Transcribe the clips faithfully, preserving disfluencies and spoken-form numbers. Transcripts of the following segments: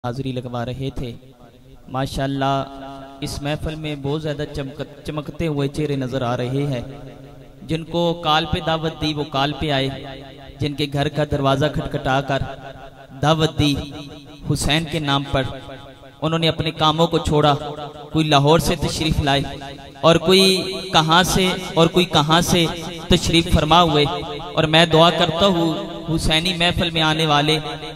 हाज़री लगवा रहे थे। माशाअल्लाह इस महफिल में बहुत ज़्यादा चमक चमकते हुए चेहरे नज़र आ रहे हैं। जिनको काल पे दावत दी वो काल पे आए, जिनके घर का दरवाज़ा खटखटा कर दावत दी हुसैन के नाम पर, उन्होंने अपने कामों को छोड़ा। कोई लाहौर से तशरीफ़ लाए और कोई कहाँ से और कोई कहाँ से तशरीफ़ फरमा हुए। और मैं दुआ करता हूँ हुसैनी महफिल में आने वाले,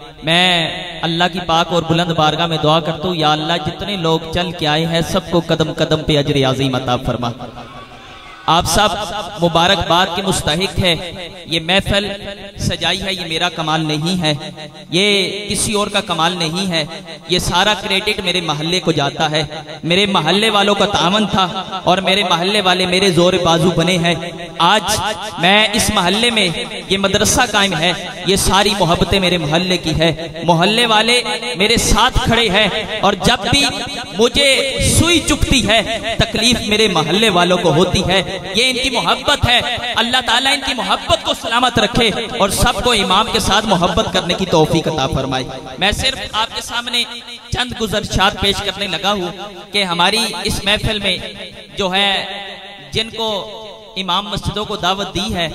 मैं अल्लाह की पाक और बुलंद बारगाह में दुआ करता हूँ, या अल्लाह जितने लोग चल के आए हैं सबको कदम कदम पे अजर आज़ीम अता फरमा। आप सब मुबारकबाद के मुस्तहिक है। ये महफिल सजाई है, ये मेरा कमाल नहीं है, ये किसी और का कमाल नहीं है। ये सारा क्रेडिट मेरे महल्ले को जाता है। मेरे महल्ले वालों का तावन था और मेरे महल्ले वाले मेरे जोर बाजू बने हैं। आज मैं इस महल्ले में, ये मदरसा कायम है, ये सारी मोहब्बतें मेरे महल्ले की है। मोहल्ले वाले मेरे साथ खड़े हैं और जब भी मुझे सुई चुभती है तकलीफ मेरे महल्ले वालों को होती है। ये इनकी मोहब्बत है। अल्लाह ताला इनकी मोहब्बत को सलामत रखे और सबको इमाम के साथ मोहब्बत करने की तौफीक अता फरमाए। मैं सिर्फ आपके सामने चंद गुज़रिशात पेश करने लगा हूँ कि हमारी इस महफिल में जो है, जिनको इमाम मस्जिदों को दावत दी है,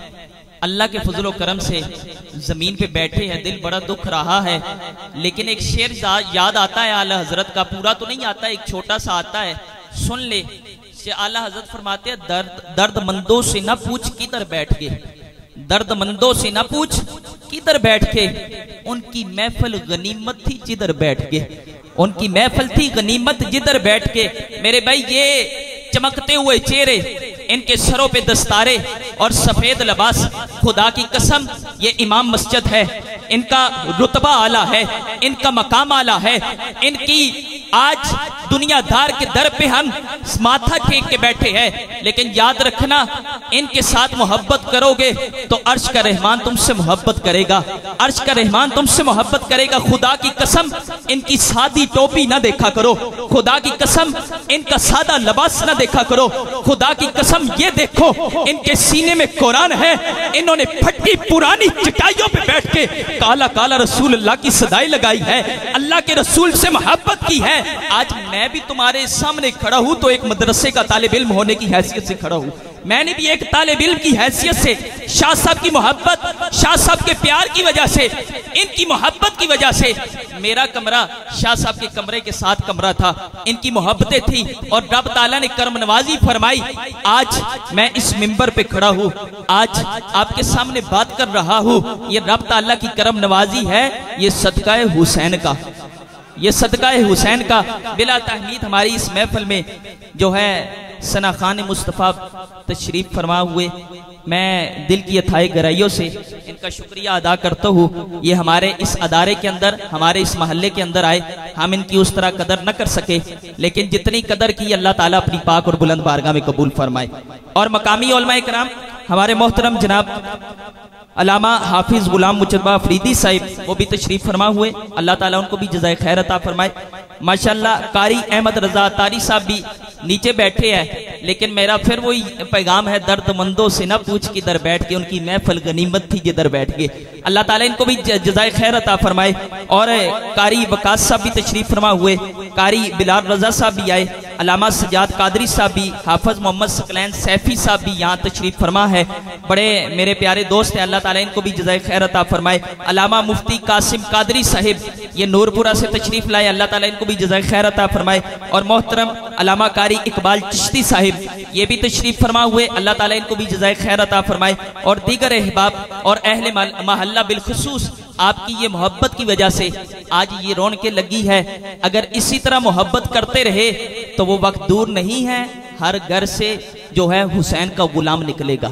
अल्लाह के फजलो करम से जमीन पे बैठे हैं। दिल बड़ा दुख रहा है, लेकिन एक शेर याद आता है आला हजरत का, पूरा तो नहीं आता, एक छोटा सा आता है, सुन ले। आला हजरत फरमाते हैं, दर्द दर्दमंदों से न पूछ किधर बैठ के, दर्दमंदों से न पूछ किधर बैठ के, उनकी महफिल गनीमत थी जिधर बैठ के, उनकी महफिल थी गनीमत जिधर बैठ के। मेरे भाई ये चमकते हुए चेहरे, इनके सरों पे दस्तारे और सफेद लिबास, खुदा की कसम ये इमाम मस्जिद है। इनका रुतबा आला है, इनका मकाम आला है। इनकी आज दुनियादार के दर पे हम माथा टेक के बैठे हैं, लेकिन याद रखना, इनके साथ मोहब्बत करोगे तो अर्श का रहमान तुमसे मोहब्बत करेगा, अर्श का रहमान तुमसे मोहब्बत करेगा। खुदा की कसम इनकी सादी टोपी ना देखा करो, खुदा की कसम इनका सादा लिबास ना देखा करो। खुदा की कसम ये देखो, इनके सीने में कुरान है। इन्होंने फटी पुरानी चटाइयों पे बैठ के काला काला रसूल अल्लाह की सदाई लगाई है, अल्लाह के रसूल से मोहब्बत की है। आज मैं भी तुम्हारे सामने खड़ा हूं तो एक मदरसे का तालिब इल्म होने की हैसियत से खड़ा हूं। मैंने भी एक तालिब इल्म की हैसियत से, शाह साहब की मोहब्बत, शाह साहब के प्यार की वजह से, इनकी मोहब्बत की वजह से, मेरा कमरा शाह साहब के कमरे के साथ कमरा था, इनकी मोहब्बतें थी और रब ताला ने करम नवाजी फरमाई। आज मैं इस मिंबर पे खड़ा हूँ, आज आपके सामने बात कर रहा हूँ। ये रब ताला की करम नवाजी है, ये सदका हुसैन का, ये सदका हुसैन का। बिला तहमीद हमारी इस महफिल में जो है सना खान मुस्तफ़ा तशरीफ फरमा हुए, मैं दिल की अथाई गहराइयों से इनका शुक्रिया अदा करता हूँ। ये हमारे इस अदारे के अंदर, हमारे इस महल्ले के अंदर आए, हम इनकी उस तरह कदर न कर सके, लेकिन जितनी कदर की अल्लाह ताला अपनी पाक और बुलंद बारगाह में कबूल फरमाए। और मकामी उलमा इकराम, हमारे मोहतरम जनाब अलामा हाफिज गुलाम मुचरबा अफरीदी साहिब, वो भी तशरीफ फरमा हुए, अल्लाह ताला उनको भी जज़ाए खैर अता फरमाए। माशाअल्लाह कारी अहमद रजा तारी साहब भी नीचे बैठे हैं, लेकिन मेरा फिर वही पैगाम है, दर्दमंदों से न पूछ किधर बैठ के, उनकी महफिल गनीमत थी जिधर बैठ के। अल्लाह ताला इनको भी जज़ाए खैर अता फरमाए। और कारी वकास साहब भी तशरीफ फरमा हुए, कारी बिलाल रजा साहब भी आए, अलामा सजाद कादरी साहब भी, हाफिज मोहम्मद सकलैन सैफी साहब भी यहाँ तशरीफ फरमा है। बड़े मेरे प्यारे दोस्त हैं, अल्लाह ताला इनको भी जज़ाए खैर अता फरमाए। अलामा मुफ्ती कासिम कादरी साहिब, ये नूरपुरा से तशरीफ लाए, अल्लाह ताला इनको भी जज़ाए खैर अता फरमाए। और मोहतरम अलामा कारी इकबाल चिश्ती साहिब, ये भी तशरीफ फरमा हुए, अल्लाह ताला इनको भी जज़ाए खैर अता फरमाए। और दीगर अहबाब और अहले महल्ला बिलखुसूस आपकी ये मोहब्बत की वजह से आज ये रौनकें लगी है। अगर इसी तरह मोहब्बत करते रहे तो वो वक्त दूर नहीं है, हर घर से जो है हुसैन का गुलाम निकलेगा।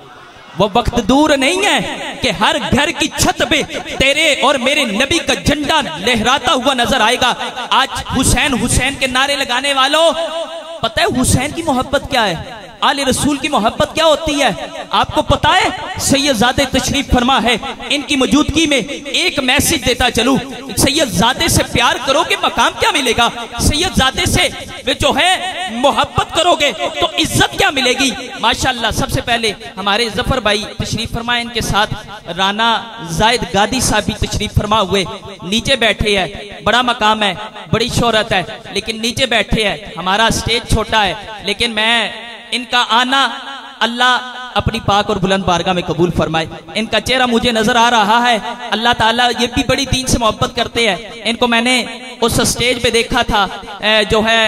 वो वक्त दूर नहीं है कि हर घर की छत पे तेरे और मेरे नबी का झंडा लहराता हुआ नजर आएगा। आज हुसैन हुसैन के नारे लगाने वालों, पता है हुसैन की मोहब्बत क्या है? आले रसूल की मोहब्बत क्या होती है आपको पता है? सैयदजादे तशरीफ फरमा है, इनकी मौजूदगी में एक मैसेज देता चलूं, सैयदजादे से प्यार करोगे मकाम क्या मिलेगा, सैयदजादे से जो है मोहब्बत करोगे तो इज्जत क्या मिलेगी। माशाअल्लाह सबसे पहले हमारे जफर भाई तशरीफ फरमा, इनके साथ राना जायद गादी साहब भी तशरीफ फरमा हुए नीचे बैठे हैं। बड़ा मकाम है, बड़ी शोहरत है, लेकिन नीचे बैठे हैं। हमारा स्टेज छोटा है, लेकिन मैं इनका आना अल्लाह अपनी पाक और बुलंद बारगाह में कबूल फरमाए। इनका चेहरा मुझे नजर आ रहा है, अल्लाह ताला ये भी बड़ी दीन से मोहब्बत करते हैं। इनको मैंने उस स्टेज पे देखा था, जो है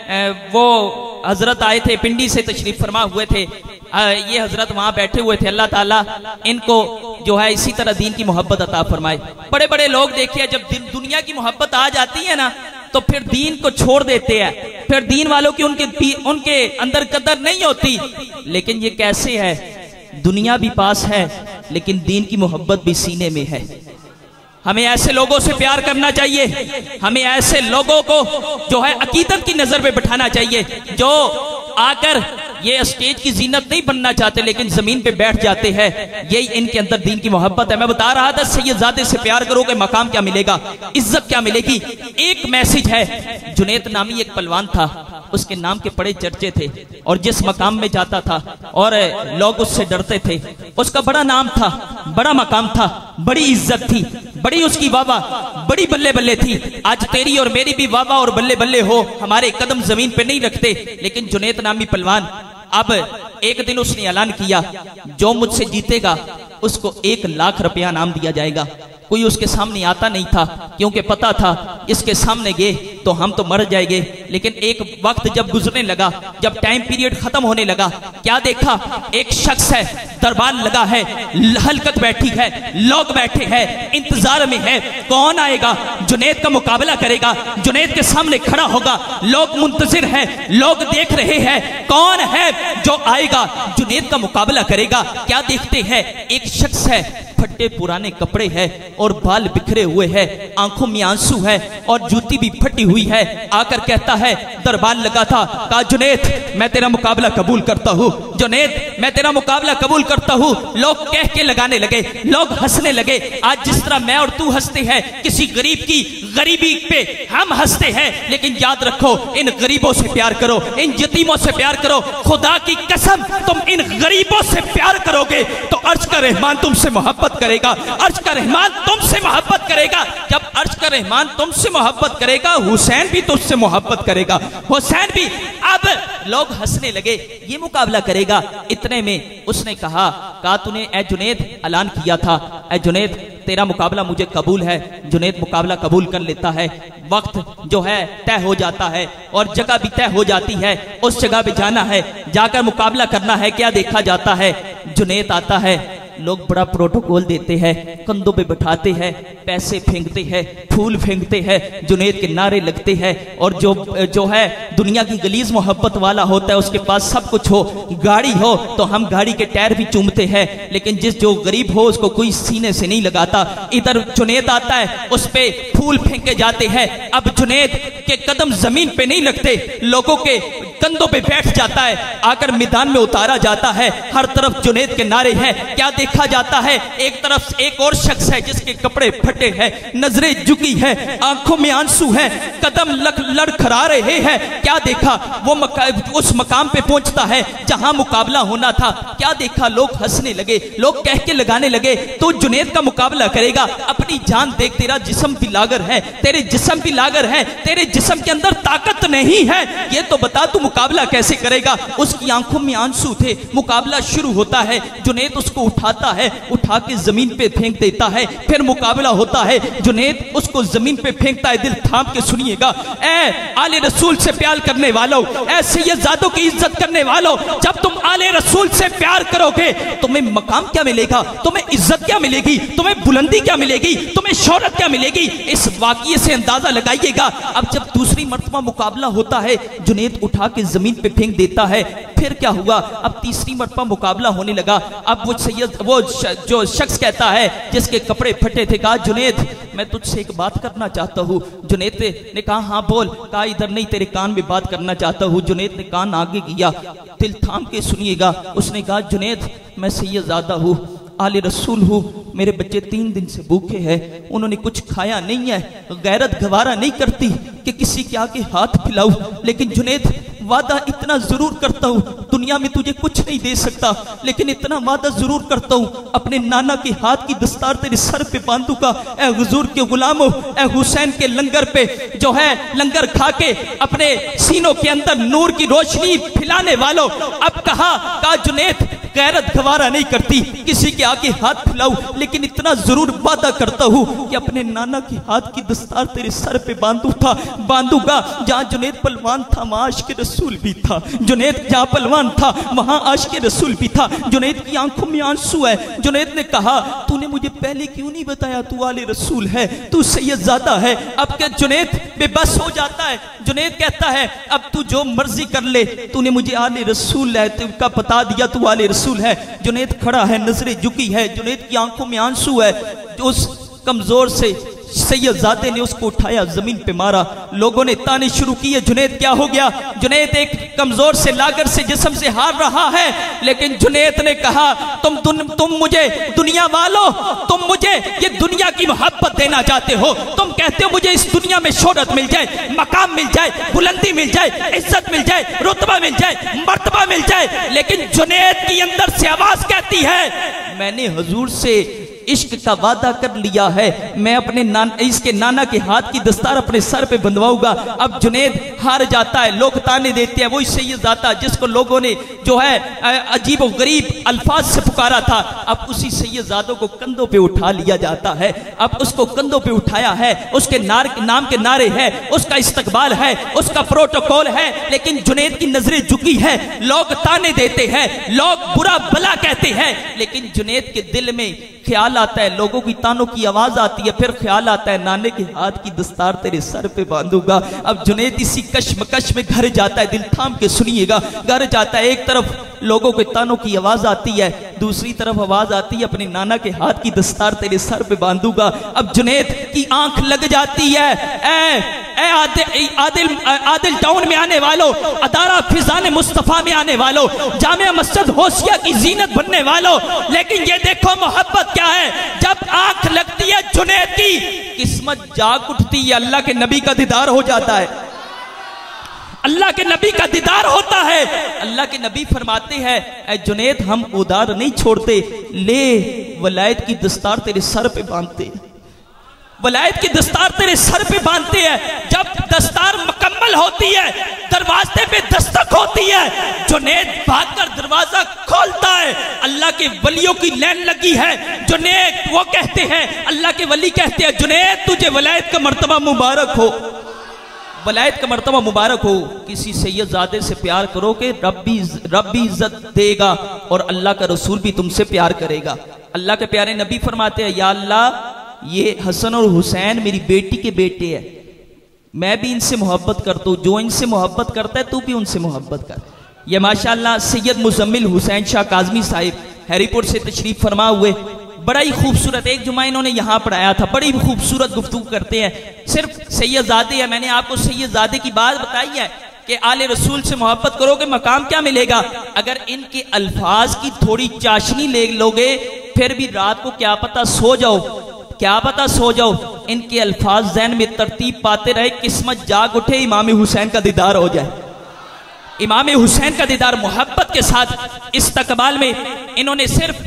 वो हजरत आए थे पिंडी से तशरीफ फरमा हुए थे, ये हजरत वहां बैठे हुए थे। अल्लाह ताला इनको जो है इसी तरह दीन की मोहब्बत अता फरमाए। बड़े बड़े लोग देखिए जब दुनिया की मोहब्बत आ जाती है ना तो फिर दीन को छोड़ देते हैं, फिर दीन वालों की उनके उनके अंदर कदर नहीं होती। लेकिन ये कैसे है, दुनिया भी पास है लेकिन दीन की मोहब्बत भी सीने में है। हमें ऐसे लोगों से प्यार करना चाहिए, हमें ऐसे लोगों को जो है अकीदत की नजर पे बिठाना चाहिए, जो आकर ये स्टेज की जीनत नहीं बनना चाहते लेकिन जमीन पे बैठ जाते हैं। यही इनके अंदर दीन की मोहब्बत है। मैं बता रहा था सैयदजादे से प्यार करोगे मकाम क्या मिलेगा, इज्जत क्या मिलेगी। एक मैसेज है, जुनैद नामी एक पहलवान था, उसके नाम के बड़े चर्चे थे और जिस मकाम में जाता था और लोग उससे डरते थे, उसका बड़ा नाम था, बड़ा मकाम था, बड़ी इज्जत थी, बड़ी उसकी वावा, बड़ी बल्ले बल्ले थी। आज तेरी और मेरी भी वावा और बल्ले बल्ले हो, हमारे कदम जमीन पे नहीं रखते। लेकिन जुनैद नामी पहलवान, अब एक दिन उसने ऐलान किया, जो मुझसे जीतेगा उसको एक लाख रुपया नाम दिया जाएगा। कोई उसके सामने आता नहीं था, क्योंकि पता था इसके सामने गए तो हम तो मर जाएंगे। लेकिन एक वक्त जब गुजरने लगा, जब टाइम पीरियड खत्म होने लगा, क्या देखा, एक शख्स है, दरबार लगा है, हलकत बैठी है, लोग बैठे हैं, इंतजार में है कौन आएगा, जुनैद का मुकाबला करेगा, जुनैद के सामने खड़ा होगा। लोग मुंतजिर हैं, लोग देख रहे हैं कौन है जो आएगा, जुनैद का मुकाबला करेगा। क्या देखते हैं, एक शख्स है, फटे पुराने कपड़े हैं और बाल बिखरे हुए हैं, आंखों में आंसू है और जूती भी फटी हुई है। आकर कहता है, दरबार लगा था, कहा जुनैद मैं तेरा मुकाबला कबूल करता हूँ, जुनैद मैं तेरा मुकाबला कबूल करता हूँ। लोग कह के लगाने लगे, लोग हंसने लगे। आज जिस तरह मैं और तू हंसते हैं किसी गरीब की गरीबी पे, हम हंसते हैं, लेकिन याद रखो इन गरीबों से प्यार करो, इन यतीमों से प्यार करो। खुदा की कसम तुम इन गरीबों से प्यार करोगे तो अर्श का रहमान तुमसे मोहब्बत करेगा, अर्श का रहमान तुमसे मोहब्बत करेगा। जब अर्श का रहमान तुमसे मोहब्बत करेगा, हुसैन भी तुमसे मोहब्बत करेगा, हुसैन भी। अब लोग हंसने लगे, ये मुकाबला करेगा। इतने में उसने कहा, कहा तूने ए जुनैद ऐलान किया था, ए जुनैद तेरा मुकाबला मुझे कबूल है। जुनैद मुकाबला कबूल कर लेता है। वक्त जो है तय हो जाता है और जगह भी तय हो जाती है, उस जगह पे जाना है, जाकर मुकाबला करना है। क्या देखा जाता है, जुनैद आता है, लोग बड़ा प्रोटोकॉल देते हैं, कंधों पे बैठाते हैं, पैसे फेंकते हैं, फूल फेंकते हैं, जुनैद के नारे लगते हैं। और जो जो है दुनिया की गलीज मोहब्बत वाला होता है, उसके पास सब कुछ हो, गाड़ी हो तो हम गाड़ी के टायर भी चूमते हैं, लेकिन जिस जो गरीब हो उसको कोई सीने से नहीं लगाता। इधर जुनैद आता है, उस पे फूल फेंके जाते हैं। अब जुनैद के कदम जमीन पे नहीं लगते, लोगों के कंधों पे बैठ जाता है, आकर मैदान में उतारा जाता है। हर तरफ जुनैद के नारे हैं। क्या देखा जाता है, एक तरफ एक और शख्स है जिसके कपड़े फटे हैं, नजरें झुकी है, आंखों में आंसू है, कदम लड़खड़ा रहे हैं। क्या देखा, वो मका, उस मकाम पे पहुंचता है जहां मुकाबला होना था। क्या देखा, लोग हंसने लगे, लोग कह के लगाने लगे, तो जुनैद का मुकाबला करेगा। अपनी जान देख, तेरा जिस्म भी लागर है, तेरे जिस्म भी लागर है, तेरे जिस्म के अंदर ताकत नहीं है, ये तो बता तू मुकाबला कैसे करेगा। उसकी आंखों में आंसू थे। मुकाबला शुरू होता है, जुनैद उसको उठाता है, उठा के जमीन पे फेंक देता है। फिर मुकाबला होता है, जुनैद उसको जमीन पे फेंकता है। दिल थाम के सुनिएगा, ए आले रसूल से प्यार करने वालों, ए सैयदजादों की इज्जत करने वालों, जब तुम आले रसूल से प्यार करोगे तुम्हें मकाम क्या मिलेगा, तुम्हें इज्जत क्या मिलेगी, तुम्हें बुलंदी क्या मिलेगी, तुम्हें शोहरत क्या मिलेगी। इस वाकये से अंदाजा लगाइएगा। अब जब दूसरी मर्तबा मुकाबला होता है, जुनैद उठा के जमीन पे फेंक देता है। फिर क्या हुआ, अब तीसरी मरतबा मुकाबला होने लगा। अब वो सैयद वो श, जो शख्स कहता है जिसके कपड़े फटे थे, कहा जुनैद मैं तुझसे एक बात करना चाहता हूँ। जुनैद ने कहा हाँ बोल। कहा इधर नहीं, तेरे कान में बात करना चाहता हूँ। जुनैद ने कान आगे किया, दिल थाम के सुनिएगा। उसने कहा जुनैद मैं सैयदजादा हूँ, आले रसूल हूँ, मेरे बच्चे तीन दिन से भूखे हैं, उन्होंने कुछ खाया नहीं है। गैरत गवारा नहीं करती कि किसी के आगे हाथ फैलाऊं, लेकिन जुनैद वादा इतना जरूर करता हूँ, दुनिया में तुझे कुछ नहीं दे सकता, लेकिन इतना वादा जरूर करता हूँ, अपने नाना के हाथ की दस्तार तेरे सर पे बांधूंगा। ए हुजूर के गुलामों, ए हुसैन के लंगर पे जो है लंगर खा के अपने सीनों के अंदर नूर की रोशनी फैलाने वालों, अब कहा का जुनैद गैरत गवारा नहीं करती किसी के आगे हाथ फैलाऊं, लेकिन इतना जरूर वादा करता हूँ कि अपने नाना के हाथ की दस्तार तेरे सर पे बांधू था बांधूंगा। जहाँ जुनैद पहलवान था वहाँ आशिक रसूल भी था। जुनैद जहाँ पहलवान था वहाँ आशिक रसूल भी था। जुनैद की आंखों में आंसू है। जुनैद ने कहा तूने मुझे पहले क्यों नहीं बताया, तू आले रसूल है, तू सैयदजादा है। अब क्या जुनैद बेबस हो जाता है। जुनैद कहता है अब तू जो मर्जी कर ले, तूने मुझे आले रसूल है का बता दिया, तू आले रसूल है। जुनैद खड़ा है, नजरें झुकी है, जुनैद की आंखों में आंसू है। उस कमजोर से सैयदजादे ने उसको उठाया, जमीन पे मारा। लोगों ने ताने शुरू किए, जुनैद क्या हो गया। जुनैद एक कमजोर से लागर से जिस्म से हार रहा है, लेकिन जुनैद ने कहा तुम तुम तुम मुझे दुनिया वालों, तुम मुझे ये दुनिया की मोहब्बत देना चाहते हो। तुम कहते हो मुझे इस दुनिया में शोहरत मिल जाए, मकाम मिल जाए, बुलंदी मिल जाए, इज्जत मिल जाए, रुतबा मिल जाए, मर्तबा मिल जाए, लेकिन जुनैद की अंदर से आवाज कहती है मैंने हुजूर से इश्क का वादा कर लिया है, मैं अपने नान, इसके नाना के हाथ की दस्तार अपने सर पे बंधवाऊंगा। अब जुनैद हार जाता है, लोग ताने देते हैं, वही सैयदजादा जिसको लोगों ने जो है अजीब व गरीब अल्फाज से पुकारा था, अब उसी सैयदजादों को कंधों पे उठा लिया जाता है। अब उसको कंधों पे उठाया है, उसके नार, नाम के नारे हैं, उसका इस्तकबाल है, उसका प्रोटोकॉल है, लेकिन जुनैद की नजरें झुकी है। लोग ताने देते हैं, लोग बुरा भला कहते हैं, लेकिन जुनैद के दिल में ख्याल आता है, लोगों की तानों की आवाज आती है, फिर ख्याल आता है नाने के हाथ की दस्तार तेरे सर पे बांधूंगा। अब जुनैद इसी कश्मकश में घर जाता है, दिल थाम के सुनिएगा, घर जाता है। एक तरफ लोगों के तानों की आवाज आती है, दूसरी तरफ आवाज आती है अपने नाना के हाथ की दस्तार तेरे सर पे बांधूंगा। अब जुनैद की आंख लग जाती है। ए, ए आदिल, आदिल, आदिल टाउन में आने वालों, अदारा फिजान मुस्तफा में आने वालों, जामिया मस्जिद होशिया की जीनत बनने वालों, लेकिन ये देखो मोहब्बत क्या है। जब आंख लगती है जुनैद की, किस्मत जाग उठती है, अल्लाह के नबी का दीदार हो जाता है, अल्लाह के नबी का दीदार होता है। अल्लाह के नबी फरमाते हैं ऐ जुनैद हम उधार नहीं छोड़ते, ले वलायत की दस्तार तेरे सर पे बांधते, वलायत की दस्तार तेरे सर पे बांधते हैं। जब दस्तार मुकम्मल होती है, दरवाजे पे दस्तक होती है, जुनैद भागकर दरवाजा खोलता है। अल्लाह के वलियों की लाइन लगी है। जुनैद वो कहते हैं, अल्लाह के वली कहते हैं जुनैद तुझे वलायत का मर्तबा मुबारक हो, वलायत का मर्तबा मुबारक हो। किसी सैयदजादे से प्यार करो कि रब भी रब भी इज्जत देगा और अल्लाह का रसूल भी तुमसे प्यार करेगा। अल्लाह के प्यारे नबी फरमाते हैं या अल्लाह ये हसन और हुसैन मेरी बेटी के बेटे हैं, मैं भी इनसे मोहब्बत करता हूँ, जो इनसे मोहब्बत करता है तू भी उनसे मोहब्बत कर। ये माशाअल्लाह सैयद मुजम्मिल हुसैन शाह काज़मी साहिब हैरीपुर से तशरीफ फरमा हुए, बड़ा ही खूबसूरत एक जुमा इन्होंने यहाँ पढ़ाया था, बड़ी खूबसूरत गुफ्तगू करते हैं। सिर्फ सैयदजादे है, मैंने आपको सैयदजादे की बात बताई है कि आले रसूल से मोहब्बत करोगे मकाम क्या मिलेगा। अगर इनके अल्फाज की थोड़ी चाशनी ले लोगे, फिर भी रात को क्या पता सो जाओ, क्या पता सो जाओ, इनके अल्फाज ज़हन में तरतीब पाते रहे, किस्मत जाग उठे, इमाम हुसैन का दीदार हो जाए। इमाम हुसैन का दीदार मोहब्बत के साथ इस्तकबाल में इन्होंने सिर्फ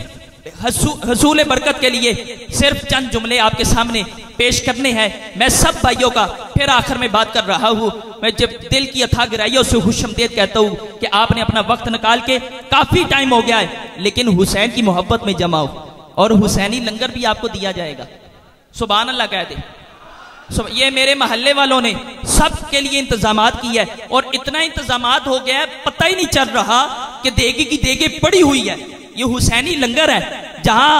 हसूल बरकत के लिए सिर्फ चंद जुमले आपके सामने पेश करने हैं। मैं सब भाइयों का फिर आखिर में बात कर रहा हूँ, मैं जब दिल की अथाह गहराइयों से खुशमदीद कहता हूँ कि आपने अपना वक्त निकाल के, काफी टाइम हो गया है, लेकिन हुसैन की मोहब्बत में जमाओ और हुसैनी लंगर भी आपको दिया जाएगा। सुभान अल्लाह कह दे। सो ये मेरे मोहल्ले वालों ने सब के लिए इंतजामात किया है और इतना इंतजामात हो गया है पता ही नहीं चल रहा कि देगे की देगे पड़ी हुई है। ये हुसैनी लंगर है जहां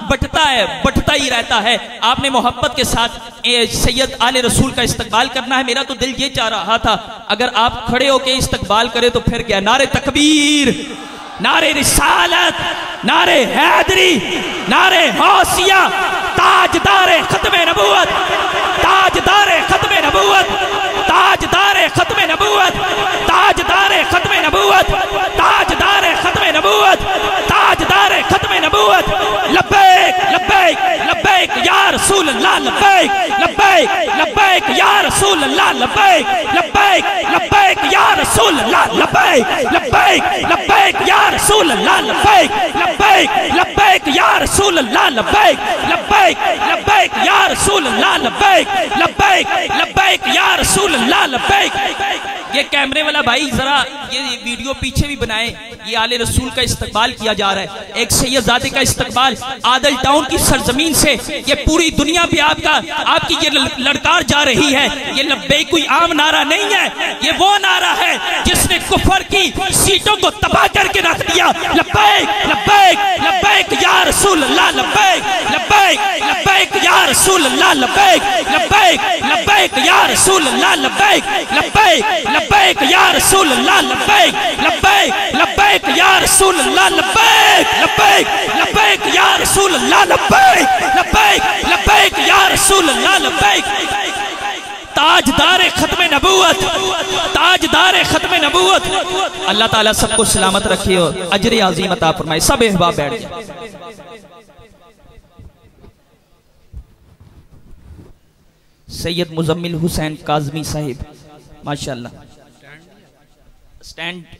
बटता है, बटता ही रहता है। आपने मोहब्बत के साथ सैयद आले रसूल का इस्तकबाल करना है। मेरा तो दिल ये चाह रहा था अगर आप खड़े होके इस्तकबाल करें तो फिर क्या, नारे तकबीर, नारे रिसालत, नारे हैदरी, नारे हौसिया, ताजदारे खत्मे नबूवत, ताजदारे खत्मे नबूवत, ताजदारे खत्मे नबूवत, ताजदारे खत्मे नबूवत, ताजदारे खत्मे नबूवत, ताजदारे खत्मे नबूवत। लब्बैक लब्बैक लब्बैक या रसूल अल्लाह, लब्बैक लब्बैक लब्बैक या रसूल अल्लाह, लब्बैक लब्बैक लब्बैक या रसूल अल्लाह, लब्बैक लब्बैक लब्बैक या रसूल अल्लाह, लब्बैक लब्बैक लब्बैक या रसूल अल्लाह, लब्बैक लब्बैक लब्बैक या रसूल अल्लाह, लब्बैक लब्बैक लब्बैक या रसूल अल्लाह, लब्बैक। ये कैमरे वाला भाई जरा ये वीडियो पीछे भी बनाए। ये आले रसूल का इस्तकबाल किया जा रहा है, एक सैयदजादे का इस्तकबाल आदल टाउन की सरजमीन से। ये पूरी दुनिया पे आपका आपकी ये लड़कार जा रही है। ये लब्बैक कोई आम नारा नहीं है, ये वो नारा है जिसने कुफर की सीटों को तबाह करके रख दिया। लब्बैक लब्बैक लब्बैक या रसूल अल्लाह, लब्बैक लब्बैक लब्बैक या रसूल अल्लाह, लब्बैक लब्बैक लब्बैक या रसूल अल्लाह, लब्बैक लब्बैक लब्बैक या रसूल अल्लाह, लब्बैक लब्बैक लब्बैक या रसूल अल्लाह, लब्बैक लब्बैक लब्बैक या रसूल अल्लाह, लब्बैक लब्बैक लब्बैक या रसूल अल्लाह, लब्बैक। ताजदारे खत्मे नबूवत, ताजदारे खत्मे नबूवत। अल्लाह ताला सबको सलामत रखे और अजर अजीम अता फरमाए। सब अहबाब बैठ जाए। सैयद मुजम्मिल हुसैन काज़मी साहिब माशाअल्लाह, स्टैंड।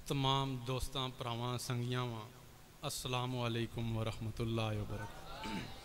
तमाम दोस्तां भरावां संगियां अस्सलामु अलैकुम व रहमतुल्लाहि व बरकातहू।